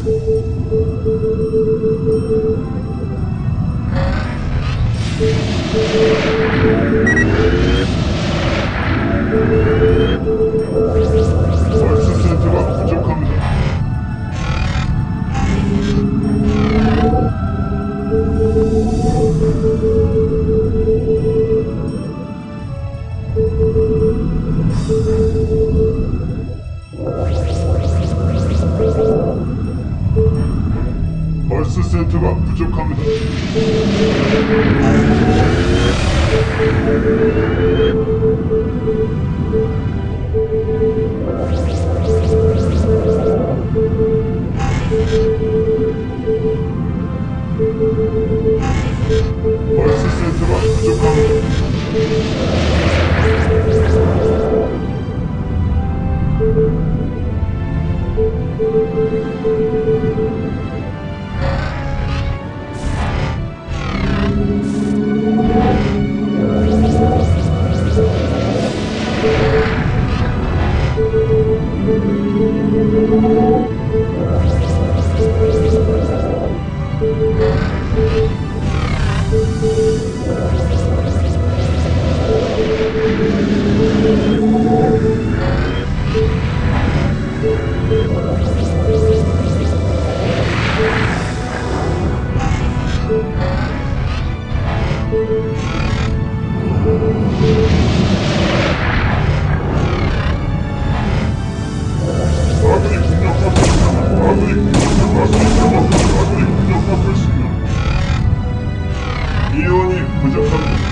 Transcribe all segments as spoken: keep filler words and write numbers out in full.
벌스 센터가 부족합니다. 벌스 센터가 부족합니다. 벌스 센터가 부족합니다. 아군이 공격받고 있습니다. 아군이 공격받고 있습니다. 아군이 공격받고 있습니다. 미온이 부족합니다.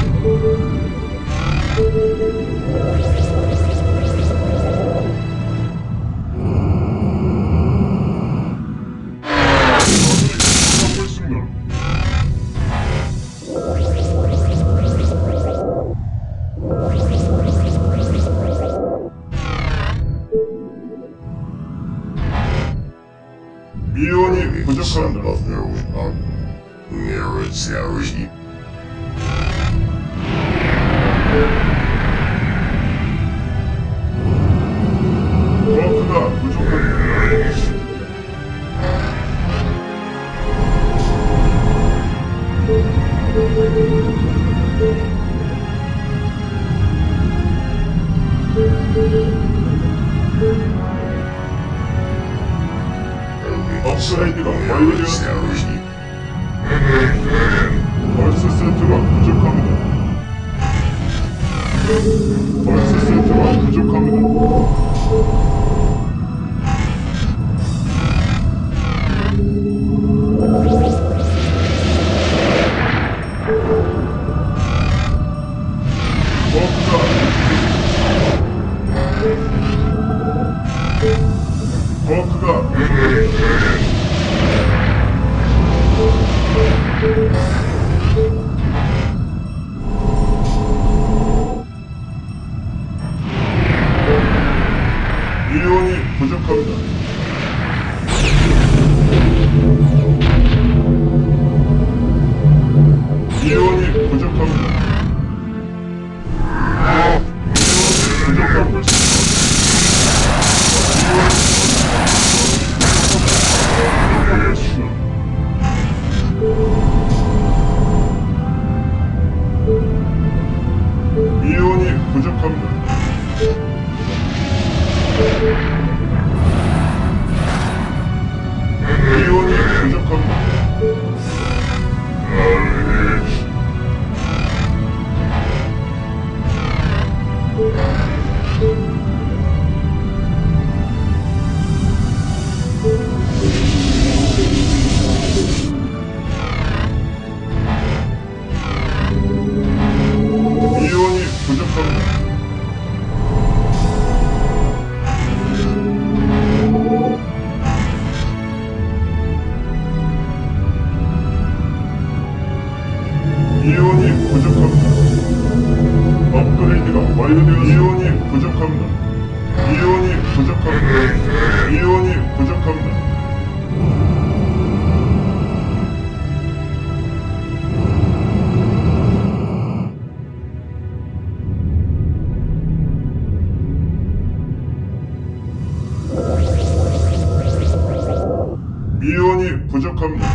미온이 부족합니다. 버크가 부족합니다. 업그레이드가 완료되었습니다. 벌스 센터가 부족합니다. 벌스 센터가 부족합니다. 버크가 버크가 미온이 부족합니다. 미온이 부족합니다. 부족하고 있습니다. 미온이 부족합니다.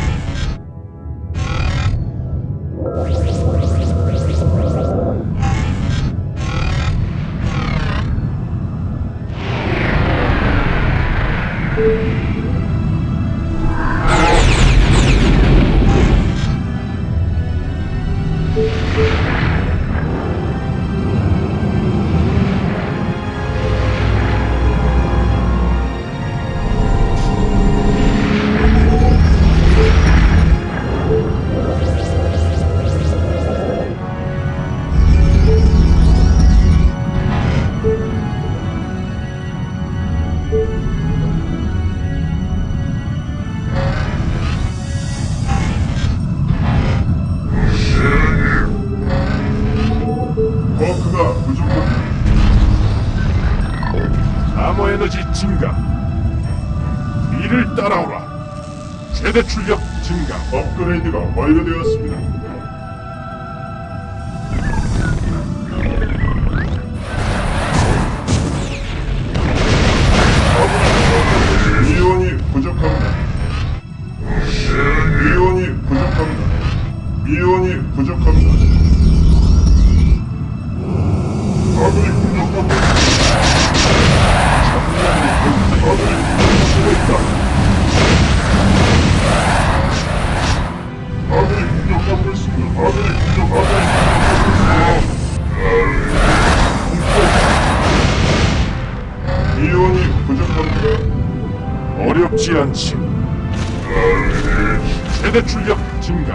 버크가 부족합니다. 암호 에너지 증가. 이를 따라오라. 최대 출력 증가. 업그레이드가 완료되었습니다. 미온이 부족합니다. 미온이 부족합니다. 미온이 부족합니다. 아군이 공격받고 있습니다. 아군이 공격받고 있다. 아군이 공격받고 있습니다. 아군이 공격받고 있습니다. 미온이 부족합니다. 어렵지 않지. 최대 출력 증가.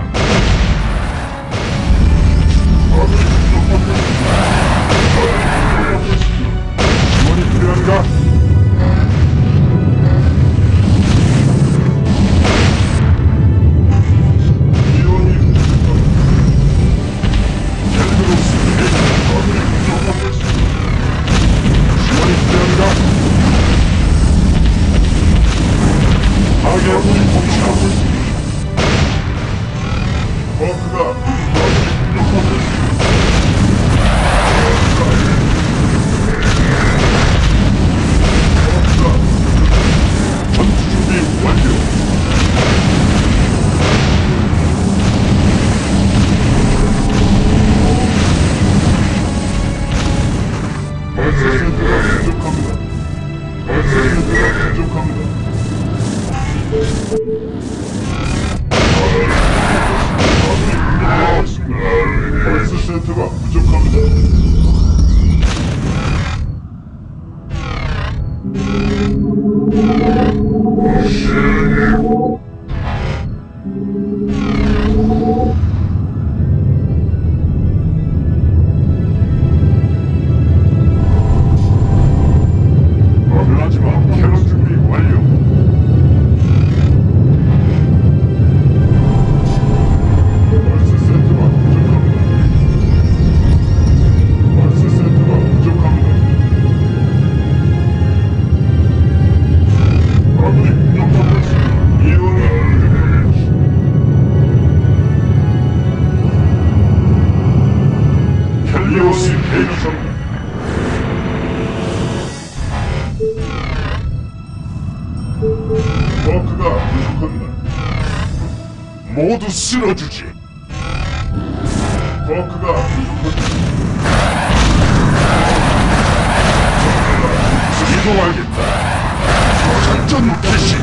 아군이 공격받고 있습니다. 아군이 공격받고 있습니다. 지원이 필요한가? 미온이 부족합니다. 헬그로스 아군이 공격받고 있습니다. 지원이 필요한가? 아군이 공격받고 있습니다. 버크가 아군이 공격받고 있습니다. 전투 준비 완료. 버스센터가 부족합니다. 버스센터가 부족합니다. 버스센터가 부족합니다. 마지막 캐논 준비 완료. 버스센터가 부족합니다. 버스센터가 부족합니다. 아군이 공격받고 있습니다. 미온이 부족합니다. 헬리오스 미온이 대기. 부족합니다. 버크가 부족합니다. 모두 쓸어주지. 버크가 부족합니다. 이동하겠다. 작전 개시.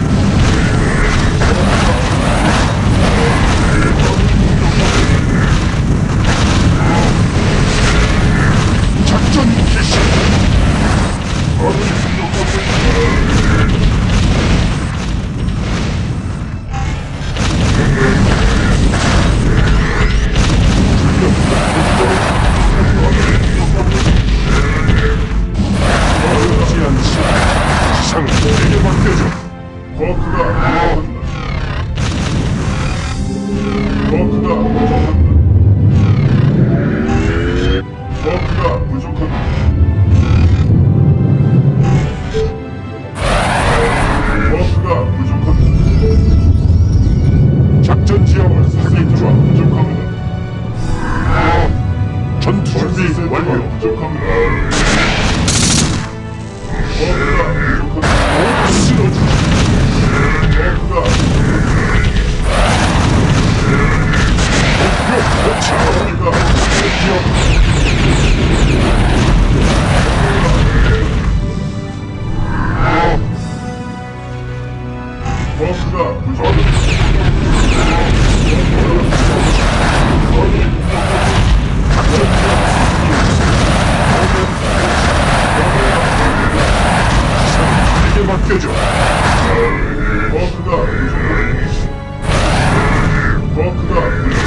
작전 개시. 아군이 공격받고 있습니다. 어렵지 않지. 지상 내게 맡겨줘. 버크가 부족합니다. 버크가 부족합니다. 버크가 부족합니다. 버크가 부족합니다. 작전 지역 버스센터가 확인 중. 부족합니다. 전투 준비 버스센터가 완료. 부족합니다. 버크가 부족합니다. 모두 쓸어주지. 버크가 버스가 부족합니다. 내게 맡겨줘. 버스가 부족합니다. 버스가 부족합니다.